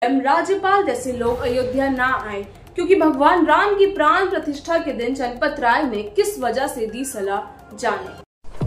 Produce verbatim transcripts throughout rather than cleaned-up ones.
राज्यपाल जैसे लोग अयोध्या ना आए, क्योंकि भगवान राम की प्राण प्रतिष्ठा के दिन चंपत राय ने किस वजह से दी सलाह, जाने।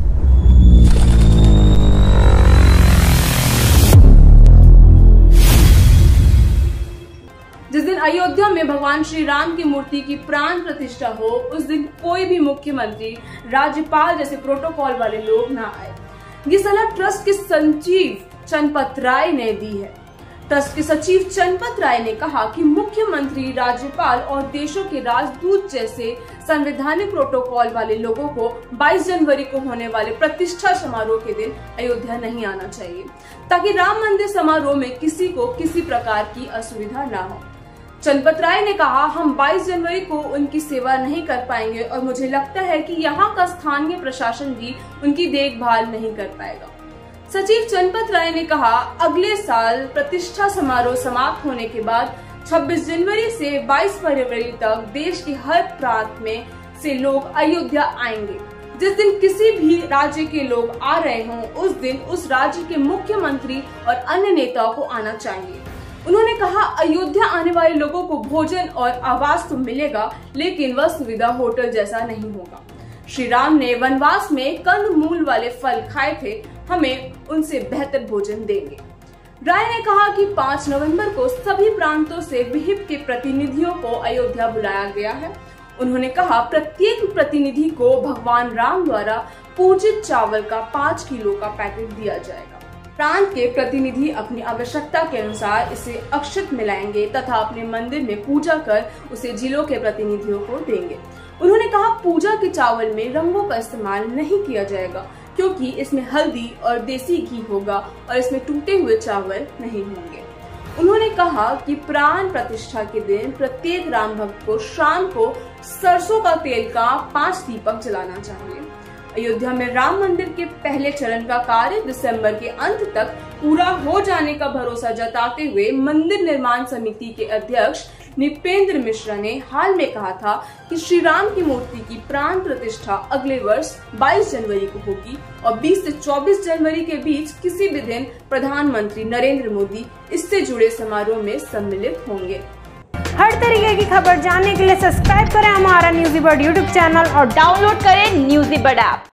जिस दिन अयोध्या में भगवान श्री राम की मूर्ति की प्राण प्रतिष्ठा हो, उस दिन कोई भी मुख्यमंत्री, राज्यपाल जैसे प्रोटोकॉल वाले लोग ना आए। ये सलाह ट्रस्ट के सचिव चंपत राय ने दी है। ट्रस्ट के सचिव चंपत राय ने कहा कि मुख्यमंत्री, राज्यपाल और देशों के राजदूत जैसे संवैधानिक प्रोटोकॉल वाले लोगों को बाईस जनवरी को होने वाले प्रतिष्ठा समारोह के दिन अयोध्या नहीं आना चाहिए, ताकि राम मंदिर समारोह में किसी को किसी प्रकार की असुविधा न हो। चंपत राय ने कहा, हम बाईस जनवरी को उनकी सेवा नहीं कर पाएंगे और मुझे लगता है कि यहाँ का स्थानीय प्रशासन भी उनकी देखभाल नहीं कर पाएगा। सचिव चंपत राय ने कहा, अगले साल प्रतिष्ठा समारोह समाप्त होने के बाद छब्बीस जनवरी से बाईस फरवरी तक देश के हर प्रांत में से लोग अयोध्या आएंगे। जिस दिन किसी भी राज्य के लोग आ रहे हों, उस दिन उस राज्य के मुख्यमंत्री और अन्य नेताओं को आना चाहिए। उन्होंने कहा, अयोध्या आने वाले लोगों को भोजन और आवास तो मिलेगा, लेकिन वह सुविधा होटल जैसा नहीं होगा। श्री राम ने वनवास में कंद मूल वाले फल खाए थे, हमें उनसे बेहतर भोजन देंगे। राय ने कहा कि पाँच नवंबर को सभी प्रांतों से विहिप के प्रतिनिधियों को अयोध्या बुलाया गया है। उन्होंने कहा, प्रत्येक प्रतिनिधि को भगवान राम द्वारा पूजित चावल का पाँच किलो का पैकेट दिया जाएगा। प्रांत के प्रतिनिधि अपनी आवश्यकता के अनुसार इसे अक्षत मिलाएंगे तथा अपने मंदिर में पूजा कर उसे जिलों के प्रतिनिधियों को देंगे। उन्होंने कहा, पूजा के चावल में रंगों का इस्तेमाल नहीं किया जाएगा, क्योंकि इसमें हल्दी और देसी घी होगा और इसमें टूटे हुए चावल नहीं होंगे। उन्होंने कहा कि प्राण प्रतिष्ठा के दिन प्रत्येक राम भक्त को शाम को सरसों का तेल का पांच दीपक जलाना चाहिए। अयोध्या में राम मंदिर के पहले चरण का कार्य दिसंबर के अंत तक पूरा हो जाने का भरोसा जताते हुए मंदिर निर्माण समिति के अध्यक्ष निपेंद्र मिश्रा ने हाल में कहा था कि श्री राम की मूर्ति की प्राण प्रतिष्ठा अगले वर्ष बाईस जनवरी को होगी और बीस से चौबीस जनवरी के बीच किसी भी दिन प्रधानमंत्री नरेंद्र मोदी इससे जुड़े समारोह में सम्मिलित होंगे। हर तरीके की खबर जानने के लिए सब्सक्राइब करें हमारा न्यूज़ी बर्ड यूट्यूब चैनल और डाउनलोड करें न्यूज़ी बर्ड ऐप।